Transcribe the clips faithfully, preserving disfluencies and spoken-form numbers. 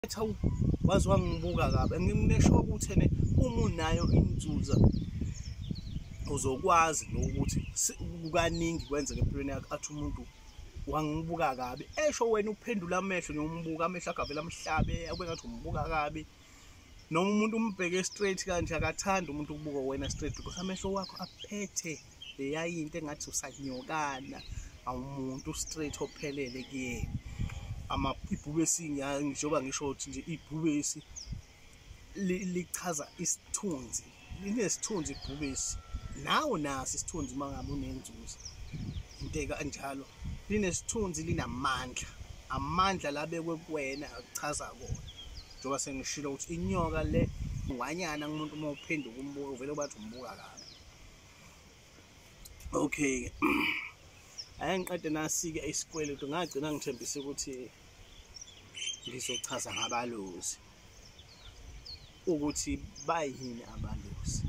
Hawu waze wangibuka kabi nginesho ukuthi ene uma unayo inzuza uzokwazi nokuthi kukaningi kwenzeke empilweni yakho athi umuntu wangibuka kabi esho wena uphendula amehlo ngiyombuka amehlo agavela amhlabe akube ngathi umbuka kabi noma umuntu umbheke straight kanje akathanda umuntu ukubuka wena straight because amehlo wakho aphethe leyayinto engathi usanyokana awumuntu straight ophelele kuyena ama ibhubesi ngishoba ngisho ukuthi nje ibhubesi lichaza isithunzi linesithunzi ibhubesi nawo naso isithunzi mangabe unenzuzo into kanjalo linesithunzi linamandla amandla labekwe kuwena akuchaza kona njoba sengishilo ukuthi inyoka le ngwanyana kumuntu uma uphenduka umbuka uvela bathi umbuka kabi. Okay ayengiqede nasike isikweletu ngagcina ngithembise ukuthi ngizochaza ngabalozi ukuthi bayini abalozi.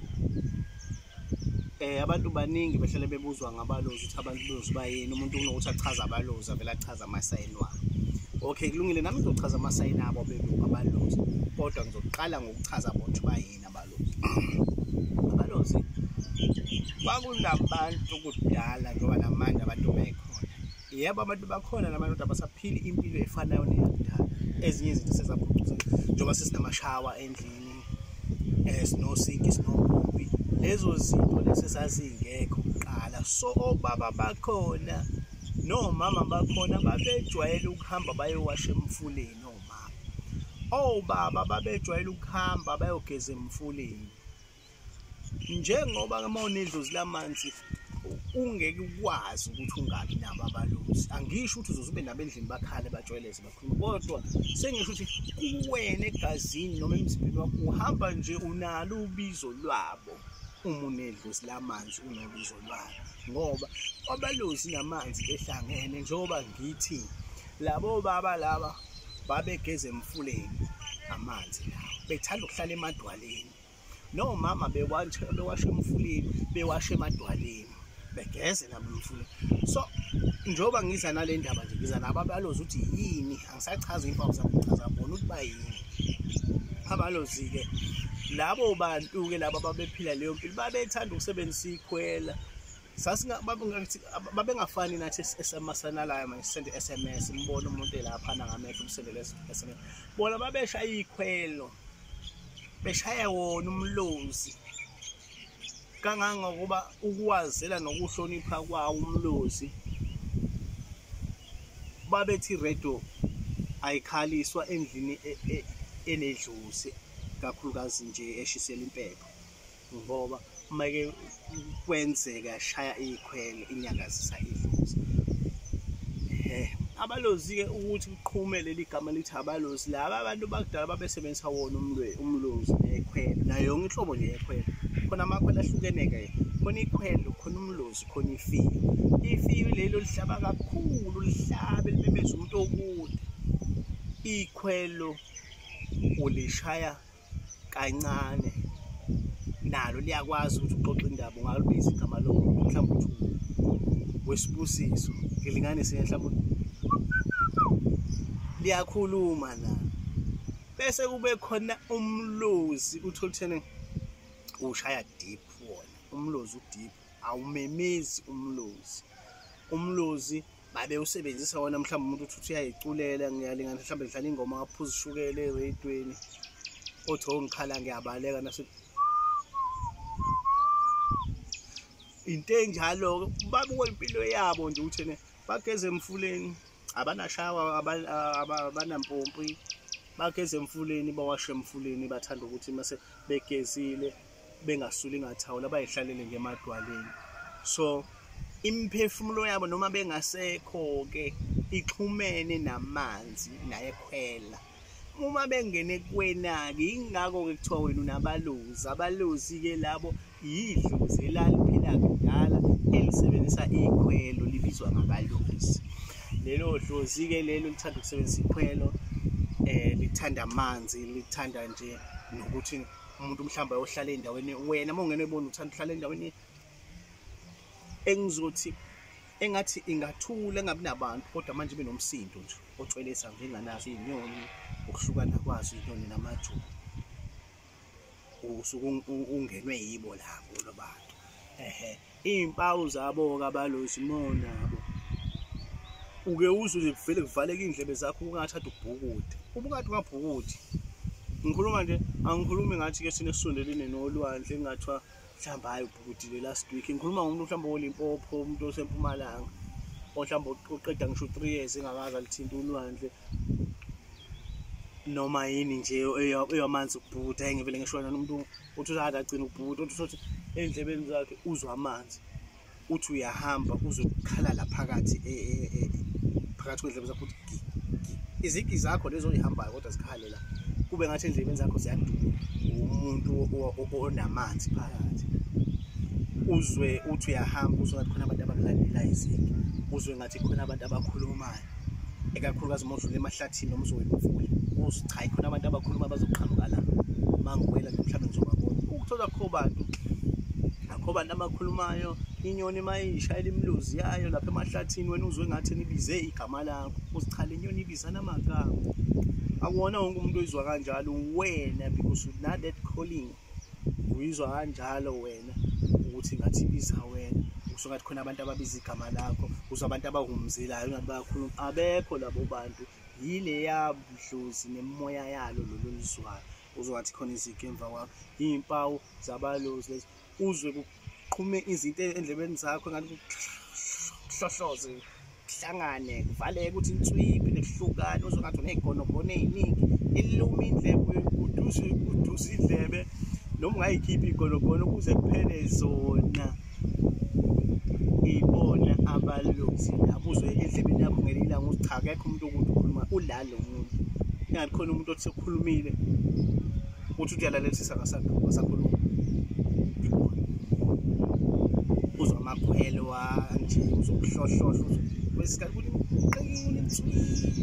Eh abantu baningi behlele bebuzwa ngabalozi ukuthi abantu belozi bayini umuntu kunokuthi achaza abalozi avela achaza amasayini wabo. Okay kulungile nami ngizochaza amasayini abo bebuka abalozi kodwa ngizoqala ngokuchaza ukuthi bayini abalozi. Abalozi bakulabantu kudala njengoba namanje abantu bekhona. Yebo abantu bakhona nabantu abasaphili impilo efanayo neyakudala. Ezinye izinto sezaphucuka njengoba sesinamashawa endlini esinosinki sinopompi lezo zinto lesi sazingekho kuqala so obaba bakhona nomama bakhona babejwayele ukuhamba bayowasha emfuleni omama obaba babejwayele ukuhamba bayogeza emfuleni njengoba uma unedlozi lamanzi ungeke ukwazi ukuthi ungabi nabo abalozi angisho ukuthi uzozube nabendlini bakhale bajwayeleze bakhuluma kodwa sengisho ukuthi kuwena egazini noma emzimbeni wakho uhamba nje unalo ubizo lwabo uma unedlozi lamanzi unobizo lwabo ngoba abalozi namanzi behlangene njengoba ngithi labo baba laba babegeza emfuleni amanzi lawo bethanda ukuhlala emadwaleni no mama bewashe bewashe emfuleni bewashe emadwaleni begeze nabo emfuleni so njoba ngiza nale ndaba nje ngiza nabo abalozi ukuthi yini angisachaza impawu zakuchaza bona ukuthi bayini abalozi ke labo bantu ke laba babephila leyo mpilo babethanda ukusebenzisa ikhwela sasingababengathi babengafani nathi esemasana la manje send S M S mbona umuntu elapha ngamehlo umsendele S M S bona babeshaya ikhwelo beshaya wona umlozi kangangokuba ukuwazela nokuhlonipha kwawo umlozi babethi radio ayikhaliswa endlini enedlozi kakhulukazi nje eshisela impepho ngoba make kwenzeka shaya ikhwele inyakazisa idlozi. Eh abalozi ke ukuthi uqhume leli gama lithi abalozi laba abantu bakudala babesebenzisa wona umlwe umlozi nekhwele nayo yonke inhlobo nje yekhwele khona amakhwele ahlukene ke khona ikhwele khona umlozi khona ifiyo ifiyo lelo lihlaba kakhulu lihlabe libemeza umuntu okude ikhwelo ulishaya kancane nalo liyakwazi ukuthi uxoxe indaba ungalibiza igama lomuntu mhlawumbe uthi wesibusiso ngilingane siye mhlawumbe liyakhuluma na bese kube khona umlozi utholithene ushaya deep wona umlozi udeep awumemezi umlozi umlozi babe usebenzisa wona mhlawumbe umuntu uthi uyayiculela ngiyalingana mhlawumbe dlala ingoma aphuza ishukele eredweni othi ongikhala ngiyabaleka nase into enjalo babuka impilo yabo nje uthene bageze emfuleni abanashawa abanampompi bageze emfuleni bawashe emfuleni bathanda ukuthi mase begezile bengasuli ngathawula bayihlalele ngemadwaleni so imphefumulo yabo noma bengasekho ke ixhumene namanzi nayekhwela uma bengene kwena ke ingako ke kuthiwa wena unabalozi abalozi ke labo yidlozi elaliphila kudala elisebenzisa ikhwelo libizwa ngabalozi lelo dlozi ke lelo lithanda ukusebenzisa ikhwelo eh lithanda amanzi lithanda nje nokuthi umuntu mhlamba yohlala endaweni wena uma ungene ubona uthanda uhlala endaweni engizothi engathi ingathula engabi nabantu kodwa manje benomsindo nje ocwelesa njenganazo izinyoni ukuhlukana kwazo izinyoni namajuba usuke ungenwe yibo labo labantu ehe izimpawu zabo kabalozi monabo uke uzwe kuvele kuvaleka indlebe zakho ungathatha ubhukude ubukade ungabhukude ngikhuluma nje angikhulumi ngathi ke sine sisondelene nolwandle engathwa mhlamba hayi ubhukudile last week ngikhuluma ngomuntu mhlamba oLimpopo umuntu oseMpumalanga ohlamba oqeda ngisho three years engakaza lithinta ulwandle noma yini nje eyamanzi ukubhuda engivele ngishona nomuntu uthi uzada agcina ukubhuda uthi uthi endlebeni zakhe uzwa amanzi uthi uyahamba uzokukhala la phakathi phakathi kwendlebe zakho uthi izigi zakho lezo oyihambayo kodwa zikhale la kube ngathi endlebeni zakho ziyaduka umuntu onamanzi phakathi uzwe uthi uyahamba uzwe ngathi khona abantu abakulandela izigi uzwe ngathi khona abantu abakhulumayo ekakhulukazi modlule emahlathini noma uzoyimfula uthi cha khona abantu abakhuluma bazoqhamuka la mangiwela mhlawumbe ngizobabona ukuthola kho bantu akho bantu abakhulumayo inyoni mayishayela imluzi yayo lapha emahlathini wena uzwe ngathi nibize igama lakho uzichala inyoni ibizana amagama akuwona wonke umuntu oyizwa kanjalo wena because not that calling uyizwa kanjalo wena ukuthi ngathi ibiza wena usungathi khona abantu ababiza igama lakho uzwa abantu abahumzilayo ngathi bayakhuluma abekho labo bantu yile yabudlozi nemoya yalo lo lolizwayo uzwathi khona izigi emva kwakho izimpawu zabalozi lezi uzwe kuqhume izinto endlebeni zakho ngathi kuhlohloze kuhlangane kuvaleke ukuthi inswiphi nekuhlukana uzwe ngathi unezigonogone eziningi eliluma indlebe kuduze kuduze indlebe noma ungayikhipha igonogone ukuze kuphele zona ibona abalozi abuzwe endlebeni yakho ngelilanga uthi cha akekho umuntu okukhuluma ulalo umuntu engathi khona umuntu othi sekukhulumile uthi uyalalelisisa ngasakhuluma uzwa amakhwelo nje uzokuhlohlohla besikhathi kuqinile inswi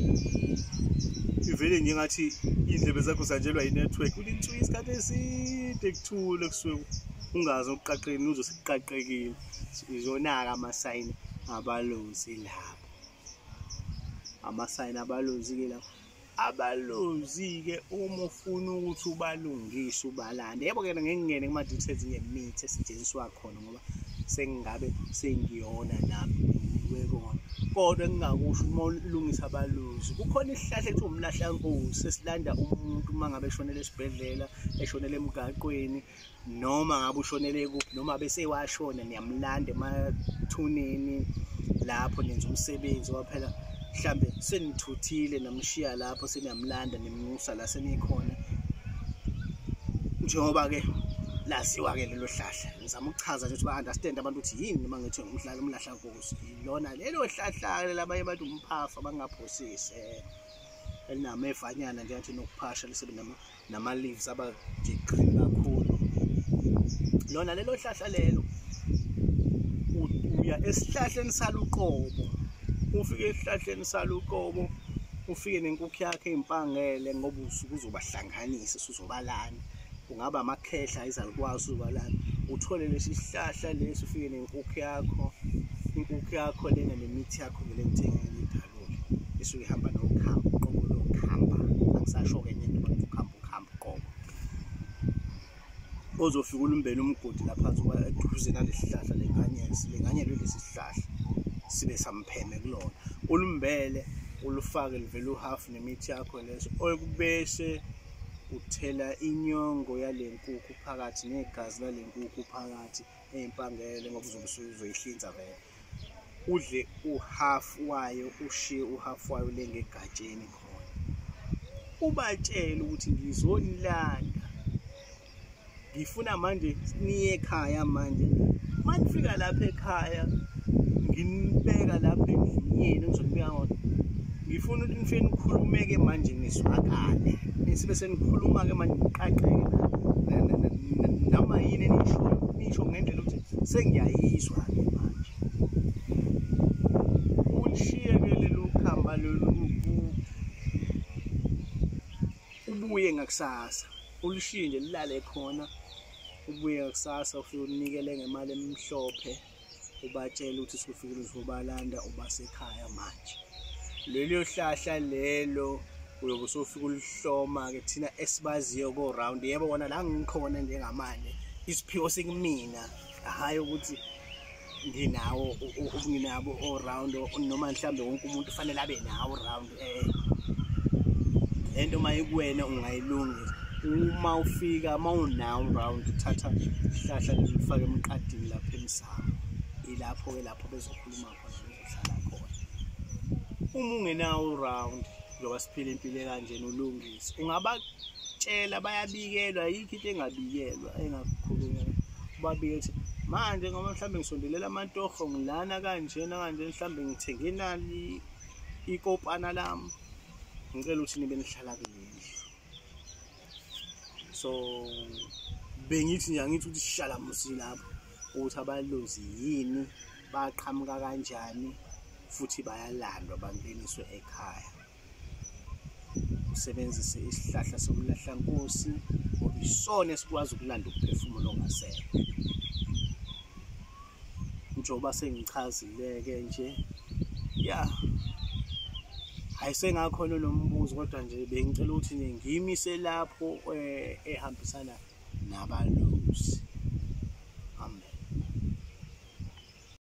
ivele nje ngathi indlebe zakho zanjelwa yi-network ulintswi isikhathi eside kuthule kusuke ungazi ukuqaqeni uzosiqaqekile izonaka amasayini abalozi labo amasayini abalozi ke lapho abalozi ke uma ufuna ukuthi ubalungise ubalande yebo ke ngengene kuma details ngemithi esetshenziswa khona ngoba sengabe sengiyona nami wekona kodwa engingakusho uma ulungisa abalozi kukhona isihlahla ethi umlahlankosi sesilanda umuntu mangabe eshonele esibhedlela eshonele emgaqweni noma ngabe ushonele kuphi noma bese washona niyamlanda emathuneni lapho nenza umsebenzi waphela mhlambe senithuthile namshiya lapho seniyamlanda nemnusa la senikhona njengoba ke lasiwa ke lelo hlahla ngizama ukuchaza nje ukuthi ba understand abantu ukuthi yini noma ngithi umhlala umlahla nkosi ilona lelo hlahla labanye abantu umphafa bangaphosisi elinamevanyana nje ngathi nokuphasha lisebe nama nama leaves aba green kakhulu lona lelo hlahla lelo uya esihlahleni saluqobo ufike esihlahleni saluqobo ufike nenkukhu yakhe impangele ngoba usuku uzobahlanganisa uzobalana kungaba amakhehla izalukwazi ubalana uthole lesi sihlahla lesi ufike nenkukhu yakho inkukhu yakho lena nemithi yakho vele ngithenga ngidalule isuke ihamba nokuhamba uqobo lokuhamba akusasho ke into ukuthi ukhamba ukhamba uqobo ozofika ulimbele umgodi laphansi kwa eduze nalesihlahla lenganyesi lenganyelwe lesi sihlahla sibe sampheme kulona ulimbele ulufake livele uhalf nemithi yakho leso okubese uthela inyongo yalenkukhu phakathi negazi lalenkukhu phakathi empangele ngoba uzobe uzoyihlinza vele udle uhalf wayo ushiye uhalf wayo lengegatsheni khona ubatshela ukuthi ngizonilanda ngifuna manje niye ekhaya manje manifika lapha ekhaya nginibeka lapha endlini yenu ngizonibeka ngona ngifuna ukuthi nifike nikhulumeke manje niswakale nisibe senikhuluma ke manje niqaqeke noma yini enisho nisho ngendlela ukuthi sengiyayizwa ke manje ulishiye ke lelo khamba lolu ubuye ngakusasa ulishiye nje lilale khona ubuye ngakusasa ufike unikele ngemali emhlophe ubatshela ukuthi sikufikile uzobalanda ubasekhaya manje. Lelo hlahla lelo uyobe usufika ulihloma ke thina esibaziyo go round. Yebo wona la ngikhona njengamanje isiphiwo sikumina, hayi ukuthi nginawo nginabo all round noma mhlambe wonke umuntu ufanele abe nawo round. Eh lento mayikuwena ungayilungisa uma ufika mawunawo round uthatha ihlahla lifake emqadini lapha emsamo. Ilapho ke lapho bezokhuluma khona bezohlala khona. Uma ungenawo round njoba siphila impilo kanjena ulungise ungabatshela bayabikelwa yikho into engabikelwa engakukhulunywa babike ukuthi manje ngoba mhlambe ngisondelela amantoho ngilana kanjena kanje mhlambe ngithenge inali ikopana lami ngicela ukuthi nibe nihlala kuleli. So bengithi nje angithi ukuthi sishala musi lapho ukuthi abalozi yini baqhamuka kanjani futhi bayalandwa bangeniswe ekhaya. Usebenzise isihlahla somlahla nkosi ngoba isona esikwazi ukulanda ukuphefumula ongasekho. Njoba sengichazile-ke nje ya ayisengakhona nombuzo kodwa nje bengicela ukuthi ngiyimise lapho ehambisana nabalozi.